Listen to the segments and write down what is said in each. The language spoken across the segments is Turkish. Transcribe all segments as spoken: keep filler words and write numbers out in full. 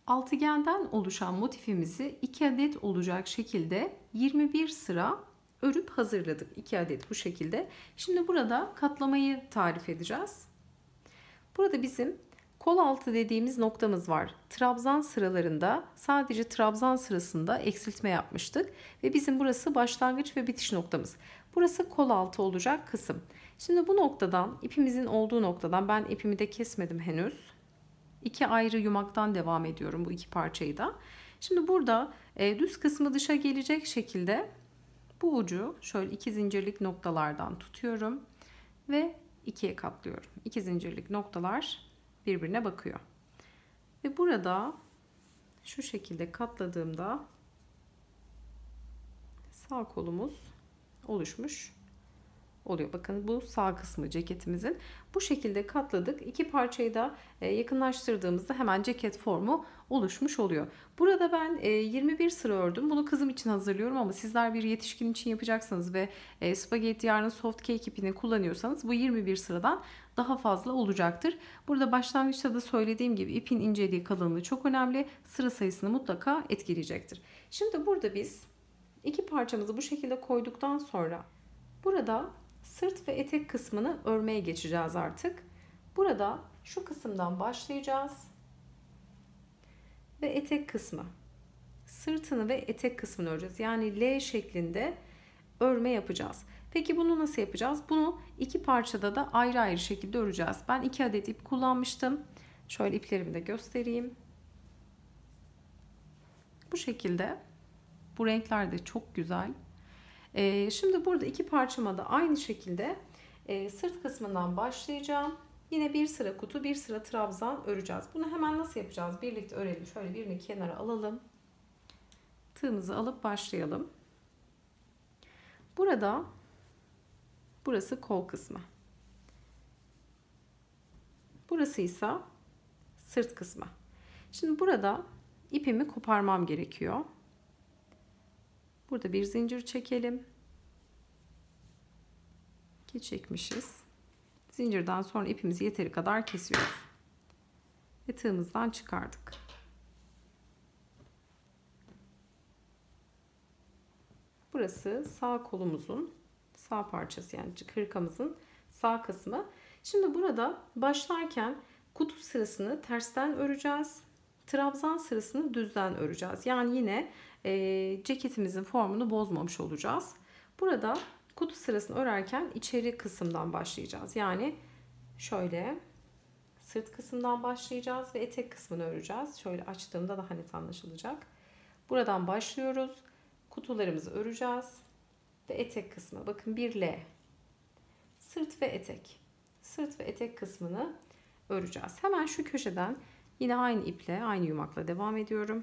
Altıgenden oluşan motifimizi iki adet olacak şekilde yirmi bir sıra örüp hazırladık. iki adet bu şekilde. Şimdi burada katlamayı tarif edeceğiz. Burada bizim kol altı dediğimiz noktamız var. Trabzan sıralarında sadece trabzan sırasında eksiltme yapmıştık. Ve bizim burası başlangıç ve bitiş noktamız. Burası kol altı olacak kısım. Şimdi bu noktadan, ipimizin olduğu noktadan, ben ipimi de kesmedim henüz. İki ayrı yumaktan devam ediyorum bu iki parçayı da. Şimdi burada e, düz kısmı dışa gelecek şekilde bu ucu şöyle iki zincirlik noktalardan tutuyorum ve ikiye katlıyorum. İki zincirlik noktalar birbirine bakıyor. Ve burada şu şekilde katladığımda sağ kolumuz oluşmuş oluyor. Bakın bu sağ kısmı ceketimizin. Bu şekilde katladık. İki parçayı da yakınlaştırdığımızda hemen ceket formu oluşmuş oluyor. Burada ben yirmi bir sıra ördüm. Bunu kızım için hazırlıyorum ama sizler bir yetişkin için yapacaksanız ve spagetti yarn soft cake ipini kullanıyorsanız bu yirmi bir sıradan daha fazla olacaktır. Burada başlangıçta da söylediğim gibi ipin inceliği, kalınlığı çok önemli. Sıra sayısını mutlaka etkileyecektir. Şimdi burada biz iki parçamızı bu şekilde koyduktan sonra burada sırt ve etek kısmını örmeye geçeceğiz artık. Burada şu kısımdan başlayacağız. Ve etek kısmı. Sırtını ve etek kısmını öreceğiz. Yani L şeklinde örme yapacağız. Peki bunu nasıl yapacağız? Bunu iki parçada da ayrı ayrı şekilde öreceğiz. Ben iki adet ip kullanmıştım. Şöyle iplerimi de göstereyim. Bu şekilde. Bu renkler de çok güzel. Şimdi burada iki parçama da aynı şekilde sırt kısmından başlayacağım. Yine bir sıra kutu, bir sıra trabzan öreceğiz. Bunu hemen nasıl yapacağız? Birlikte örelim. Şöyle birini kenara alalım. Tığımızı alıp başlayalım. Burada burası kol kısmı. Burası ise sırt kısmı. Şimdi burada ipimi koparmam gerekiyor. Burada bir zincir çekelim. İki çekmişiz. Zincirden sonra ipimizi yeteri kadar kesiyoruz. Ve tığımızdan çıkardık. Burası sağ kolumuzun sağ parçası, yani hırkamızın sağ kısmı. Şimdi burada başlarken kutu sırasını tersten öreceğiz. Trabzan sırasını düzden öreceğiz. Yani yine e, ceketimizin formunu bozmamış olacağız. Burada kutu sırasını örerken içeri kısımdan başlayacağız. Yani şöyle sırt kısmından başlayacağız ve etek kısmını öreceğiz. Şöyle açtığımda daha net anlaşılacak. Buradan başlıyoruz. Kutularımızı öreceğiz. Ve etek kısmı. Bakın bir L. Sırt ve etek. Sırt ve etek kısmını öreceğiz. Hemen şu köşeden yine aynı iple, aynı yumakla devam ediyorum.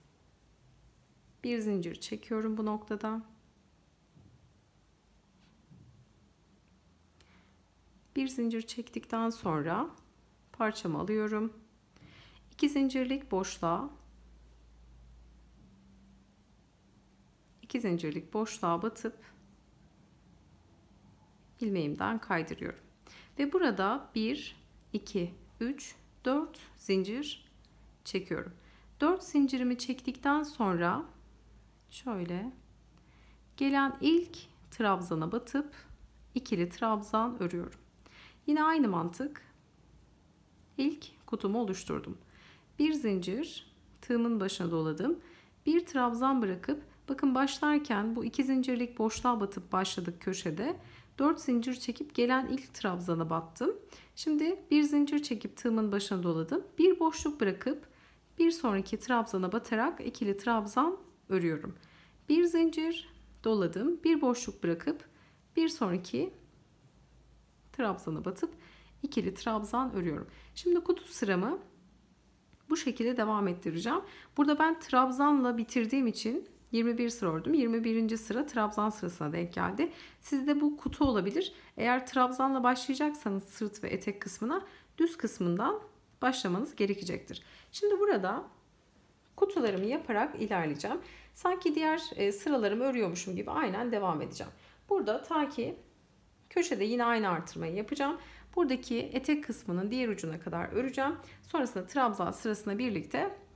Bir zincir çekiyorum bu noktada. Bir zincir çektikten sonra parçamı alıyorum. İki zincirlik boşluğa, iki zincirlik boşluğa batıp ilmeğimden kaydırıyorum. Ve burada bir, iki, üç, dört zincir çekiyorum. dört zincirimi çektikten sonra şöyle gelen ilk trabzana batıp ikili trabzan örüyorum. Yine aynı mantık. İlk kutumu oluşturdum. Bir zincir, tığımın başına doladım. Bir trabzan bırakıp, bakın başlarken bu iki zincirlik boşluğa batıp başladık köşede. dört zincir çekip gelen ilk trabzana battım. Şimdi bir zincir çekip tığımın başına doladım. Bir boşluk bırakıp bir sonraki trabzana batarak ikili trabzan örüyorum. Bir zincir doladım. Bir boşluk bırakıp bir sonraki trabzana batıp ikili trabzan örüyorum. Şimdi kutu sıramı bu şekilde devam ettireceğim. Burada ben trabzanla bitirdiğim için yirmi bir sıra ördüm. yirmi birinci sıra trabzan sırasına denk geldi. Sizde bu kutu olabilir. Eğer trabzanla başlayacaksanız sırt ve etek kısmına düz kısmından başlamanız gerekecektir. Şimdi burada kutularımı yaparak ilerleyeceğim. Sanki diğer sıralarımı örüyormuşum gibi aynen devam edeceğim. Burada ta ki köşede yine aynı artırmayı yapacağım. Buradaki etek kısmının diğer ucuna kadar öreceğim. Sonrasında trabzan sırasına birlikte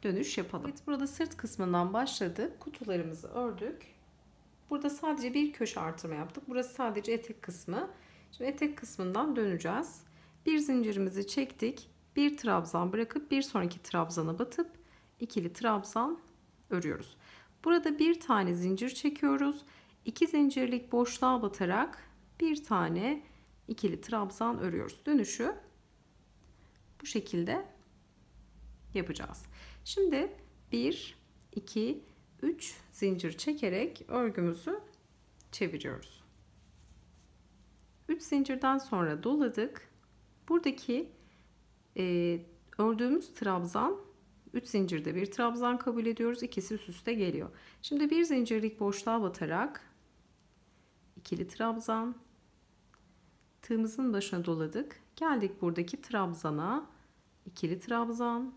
dönüş yapalım. Evet, burada sırt kısmından başladık. Kutularımızı ördük. Burada sadece bir köşe artırma yaptık. Burası sadece etek kısmı. Şimdi etek kısmından döneceğiz. Bir zincirimizi çektik. Bir trabzan bırakıp bir sonraki trabzana batıp ikili trabzan örüyoruz. Burada bir tane zincir çekiyoruz. İki zincirlik boşluğa batarak bir tane ikili trabzan örüyoruz. Dönüşü bu şekilde yapacağız. Şimdi bir, iki, üç zincir çekerek örgümüzü çeviriyoruz. üç zincirden sonra doladık. Buradaki e, ördüğümüz trabzan üç zincirde bir trabzan kabul ediyoruz. İkisi üst üste geliyor. Şimdi bir zincirlik boşluğa batarak ikili trabzan, tığımızın başına doladık. Geldik buradaki trabzana, ikili trabzan.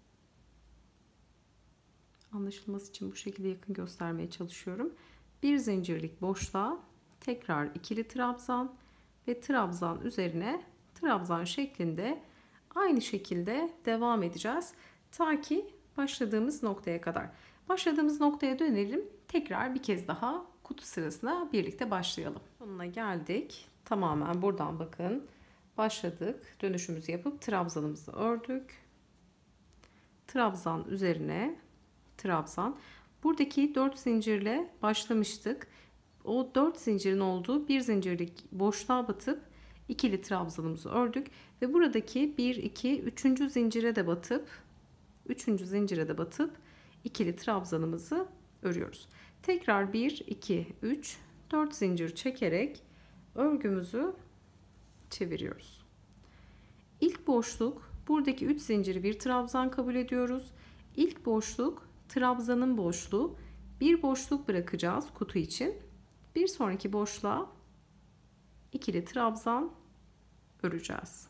Anlaşılması için bu şekilde yakın göstermeye çalışıyorum. Bir zincirlik boşluğa tekrar ikili trabzan ve trabzan üzerine trabzan şeklinde aynı şekilde devam edeceğiz. Ta ki başladığımız noktaya kadar. Başladığımız noktaya dönelim. Tekrar bir kez daha kutu sırasına birlikte başlayalım. Sonuna geldik. Tamamen buradan bakın. Başladık. Dönüşümüzü yapıp trabzanımızı ördük. Trabzan üzerine trabzan. Buradaki dört zincirle başlamıştık. O dört zincirin olduğu bir zincirlik boşluğa batıp ikili trabzanımızı ördük ve buradaki bir, iki, üçüncü zincire de batıp üçüncü zincire de batıp ikili trabzanımızı örüyoruz. Tekrar bir, iki, üç, dört zincir çekerek örgümüzü çeviriyoruz. İlk boşluk, buradaki üç zinciri bir trabzan kabul ediyoruz. İlk boşluk trabzanın boşluğu. Bir boşluk bırakacağız kutu için. Bir sonraki boşluğa ikili trabzan öreceğiz.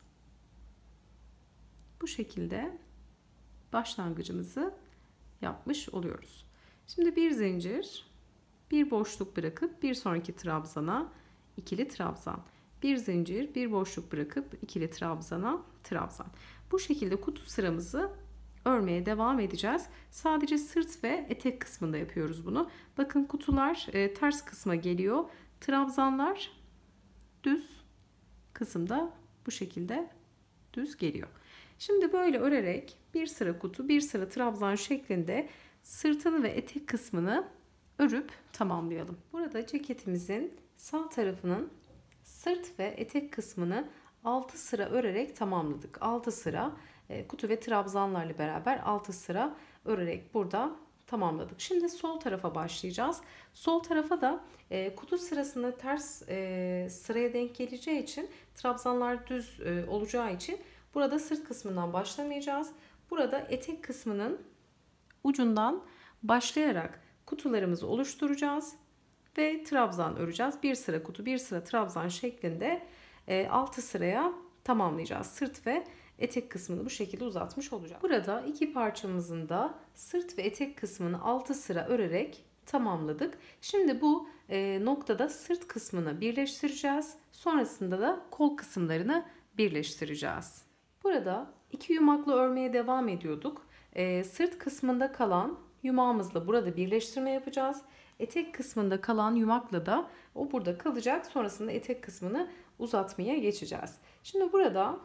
Bu şekilde başlangıcımızı yapmış oluyoruz. Şimdi bir zincir, bir boşluk bırakıp bir sonraki trabzana ikili trabzan. Bir zincir, bir boşluk bırakıp ikili trabzana trabzan. Bu şekilde kutu sıramızı örmeye devam edeceğiz. Sadece sırt ve etek kısmında yapıyoruz bunu. Bakın kutular e, ters kısma geliyor. Trabzanlar düz kısımda bu şekilde düz geliyor. Şimdi böyle örerek bir sıra kutu, bir sıra trabzan şeklinde sırtını ve etek kısmını örüp tamamlayalım. Burada ceketimizin sağ tarafının sırt ve etek kısmını altı sıra örerek tamamladık. altı sıra kutu ve trabzanlarla beraber altı sıra örerek burada tamamladık. Şimdi sol tarafa başlayacağız. Sol tarafa da e, kutu sırasında ters e, sıraya denk geleceği için trabzanlar düz e, olacağı için burada sırt kısmından başlamayacağız. Burada etek kısmının ucundan başlayarak kutularımızı oluşturacağız ve trabzan öreceğiz. Bir sıra kutu, bir sıra trabzan şeklinde e, altı sıraya tamamlayacağız. Sırt ve etek kısmını bu şekilde uzatmış olacağız. Burada iki parçamızın da sırt ve etek kısmını altı sıra örerek tamamladık. Şimdi bu e, noktada sırt kısmını birleştireceğiz. Sonrasında da kol kısımlarını birleştireceğiz. Burada iki yumakla örmeye devam ediyorduk. E, sırt kısmında kalan yumağımızla burada birleştirme yapacağız. Etek kısmında kalan yumakla da o burada kalacak. Sonrasında etek kısmını uzatmaya geçeceğiz. Şimdi burada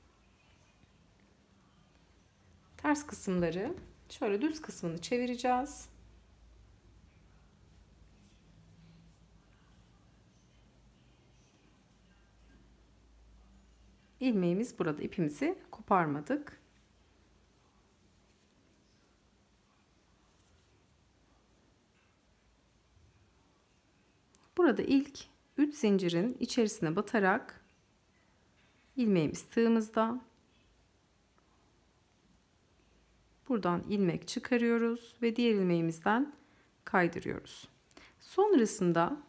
ters kısımları şöyle düz kısmını çevireceğiz. İlmeğimiz burada, ipimizi koparmadık. Burada ilk üç zincirin içerisine batarak ilmeğimiz tığımızda. Buradan ilmek çıkarıyoruz ve diğer ilmeğimizden kaydırıyoruz. Sonrasında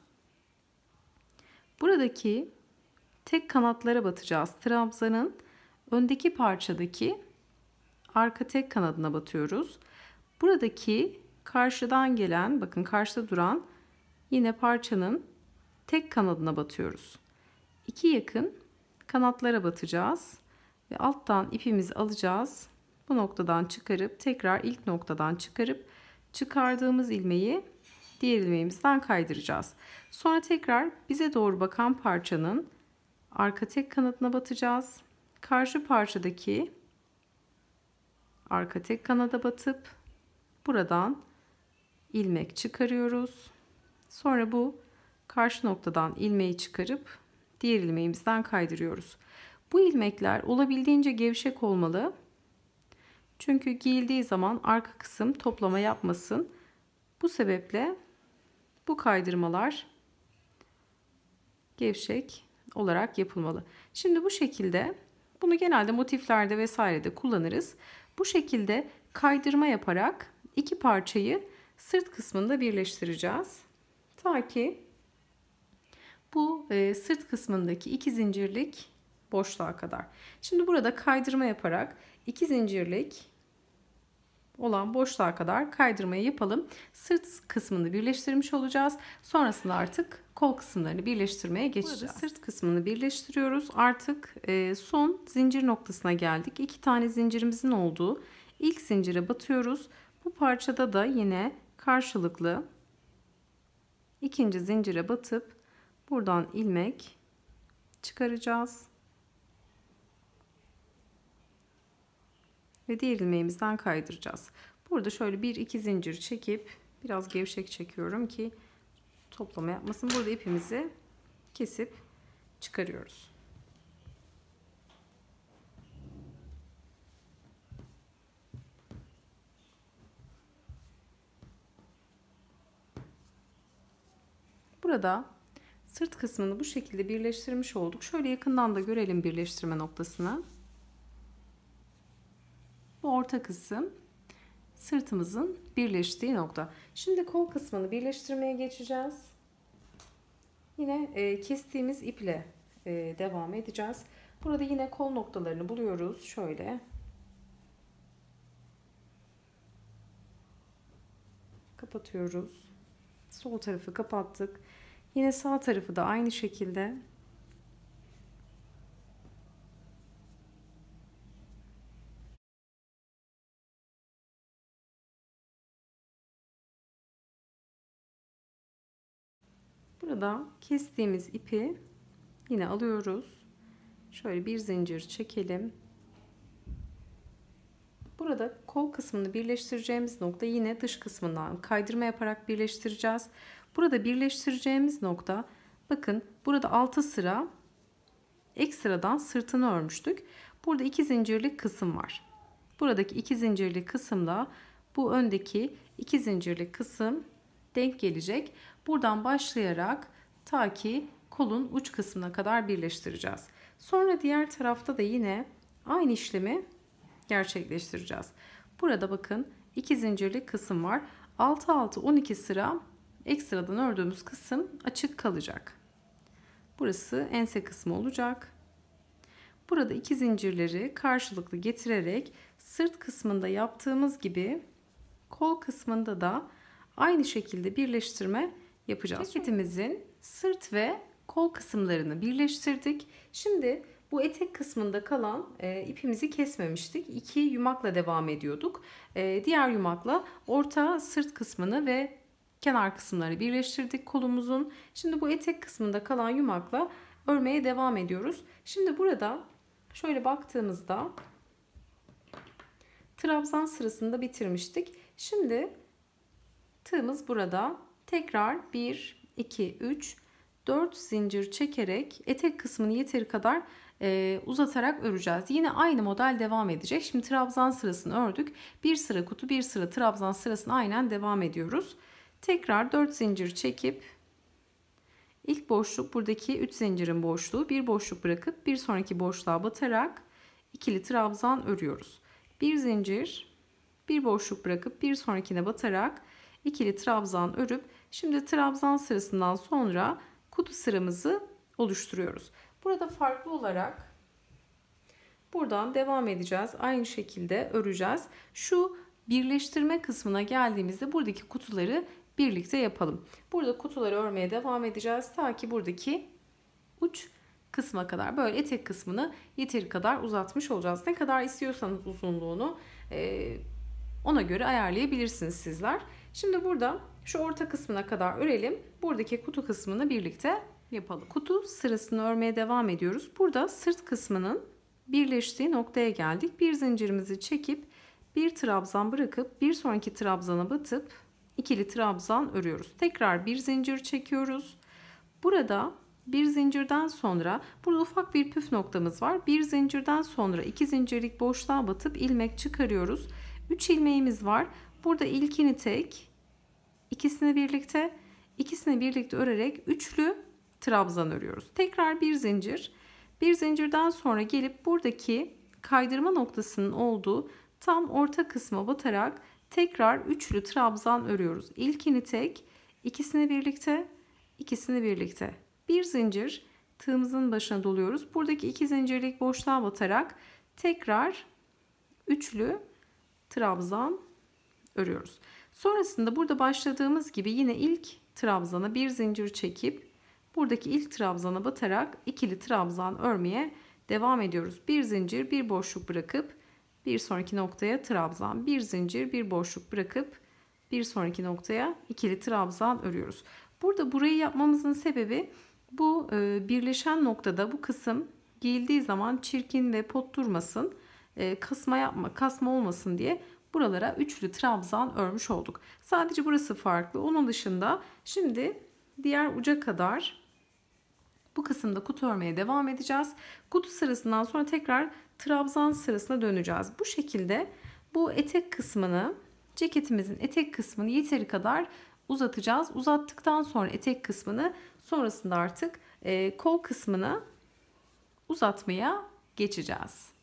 buradaki tek kanatlara batacağız. Trabzanın öndeki parçadaki arka tek kanadına batıyoruz. Buradaki karşıdan gelen, bakın karşıda duran yine parçanın tek kanadına batıyoruz. İki yakın kanatlara batacağız ve alttan ipimizi alacağız. bu noktadan çıkarıp tekrar ilk noktadan çıkarıp çıkardığımız ilmeği diğer ilmeğimizden kaydıracağız. Sonra tekrar bize doğru bakan parçanın arka tek kanadına batacağız. Karşı parçadaki arka tek kanada batıp buradan ilmek çıkarıyoruz. Sonra bu karşı noktadan ilmeği çıkarıp diğer ilmeğimizden kaydırıyoruz. Bu ilmekler olabildiğince gevşek olmalı. Çünkü giyildiği zaman arka kısım toplama yapmasın. Bu sebeple bu kaydırmalar gevşek olarak yapılmalı. Şimdi bu şekilde bunu genelde motiflerde vesairede kullanırız. Bu şekilde kaydırma yaparak iki parçayı sırt kısmında birleştireceğiz. Ta ki bu e, sırt kısmındaki iki zincirlik boşluğa kadar. Şimdi burada kaydırma yaparak iki zincirlik olan boşluğa kadar kaydırmayı yapalım. Sırt kısmını birleştirmiş olacağız. Sonrasında artık kol kısımlarını birleştirmeye geçeceğiz. Burada sırt kısmını birleştiriyoruz. Artık e, son zincir noktasına geldik. İki tane zincirimizin olduğu ilk zincire batıyoruz. Bu parçada da yine karşılıklı ikinci zincire batıp buradan ilmek çıkaracağız. Ve diğer ilmeğimizden kaydıracağız. Burada şöyle bir iki zincir çekip biraz gevşek çekiyorum ki toplama yapmasın. Burada ipimizi kesip çıkarıyoruz. Burada sırt kısmını bu şekilde birleştirmiş olduk. Şöyle yakından da görelim birleştirme noktasını. Bu orta kısım sırtımızın birleştiği nokta. Şimdi kol kısmını birleştirmeye geçeceğiz. Yine e, kestiğimiz iple e, devam edeceğiz. Burada yine kol noktalarını buluyoruz. Şöyle. Kapatıyoruz. Sol tarafı kapattık. Yine sağ tarafı da aynı şekilde. Burada kestiğimiz ipi yine alıyoruz. Şöyle bir zincir çekelim. Burada kol kısmını birleştireceğimiz nokta yine dış kısmından kaydırma yaparak birleştireceğiz. Burada birleştireceğimiz nokta, bakın burada altı sıra ekstradan sırtını örmüştük. Burada iki zincirlik kısım var. Buradaki iki zincirlik kısımla bu öndeki iki zincirlik kısım denk gelecek. Buradan başlayarak ta ki kolun uç kısmına kadar birleştireceğiz. Sonra diğer tarafta da yine aynı işlemi gerçekleştireceğiz. Burada bakın iki zincirlik kısım var. altı altı on iki sıra ekstradan ördüğümüz kısım açık kalacak. Burası ense kısmı olacak. Burada iki zincirleri karşılıklı getirerek sırt kısmında yaptığımız gibi kol kısmında da aynı şekilde birleştirme yapacağız. Ceketimizin sırt ve kol kısımlarını birleştirdik. Şimdi bu etek kısmında kalan e, ipimizi kesmemiştik. İki yumakla devam ediyorduk. E, diğer yumakla orta sırt kısmını ve kenar kısımları birleştirdik kolumuzun. Şimdi bu etek kısmında kalan yumakla örmeye devam ediyoruz. Şimdi burada şöyle baktığımızda trabzan sırasında bitirmiştik. Şimdi tığımız burada. Tekrar bir, iki, üç, dört zincir çekerek etek kısmını yeteri kadar e, uzatarak öreceğiz. Yine aynı model devam edecek. Şimdi trabzan sırasını ördük. Bir sıra kutu, bir sıra trabzan sırasını aynen devam ediyoruz. Tekrar dört zincir çekip ilk boşluk, buradaki üç zincirin boşluğu, bir boşluk bırakıp bir sonraki boşluğa batarak ikili trabzan örüyoruz. Bir zincir, bir boşluk bırakıp bir sonrakine batarak ikili trabzan örüp şimdi trabzan sırasından sonra kutu sıramızı oluşturuyoruz. Burada farklı olarak buradan devam edeceğiz. Aynı şekilde öreceğiz. Şu birleştirme kısmına geldiğimizde buradaki kutuları birlikte yapalım. Burada kutuları örmeye devam edeceğiz. Ta ki buradaki uç kısma kadar, böyle etek kısmını yeteri kadar uzatmış olacağız. Ne kadar istiyorsanız uzunluğunu Ee, ona göre ayarlayabilirsiniz sizler. Şimdi burada şu orta kısmına kadar örelim. Buradaki kutu kısmını birlikte yapalım. Kutu sırasını örmeye devam ediyoruz. Burada sırt kısmının birleştiği noktaya geldik. Bir zincirimizi çekip bir trabzan bırakıp bir sonraki trabzana batıp ikili trabzan örüyoruz. Tekrar bir zincir çekiyoruz. Burada bir zincirden sonra burada ufak bir püf noktamız var. Bir zincirden sonra iki zincirlik boşluğa batıp ilmek çıkarıyoruz. üç ilmeğimiz var. Burada ilkini tek, ikisini birlikte, ikisini birlikte örerek üçlü trabzan örüyoruz. Tekrar bir zincir. Bir zincirden sonra gelip buradaki kaydırma noktasının olduğu tam orta kısma batarak tekrar üçlü trabzan örüyoruz. İlkini tek, ikisini birlikte, ikisini birlikte. Bir zincir, tığımızın başına doluyoruz. Buradaki iki zincirlik boşluğa batarak tekrar üçlü trabzan örüyoruz. Sonrasında burada başladığımız gibi yine ilk trabzana bir zincir çekip buradaki ilk trabzana batarak ikili trabzan örmeye devam ediyoruz. Bir zincir, bir boşluk bırakıp bir sonraki noktaya trabzan, bir zincir, bir boşluk bırakıp bir sonraki noktaya ikili trabzan örüyoruz. Burada burayı yapmamızın sebebi bu birleşen noktada bu kısım giyildiği zaman çirkin ve pot durmasın, kasma yapma, kasma olmasın diye buralara üçlü trabzan örmüş olduk. Sadece burası farklı. Onun dışında şimdi diğer uca kadar bu kısımda kutu örmeye devam edeceğiz. Kutu sırasından sonra tekrar trabzan sırasına döneceğiz. Bu şekilde bu etek kısmını, ceketimizin etek kısmını yeteri kadar uzatacağız. Uzattıktan sonra etek kısmını, sonrasında artık e, kol kısmını uzatmaya geçeceğiz.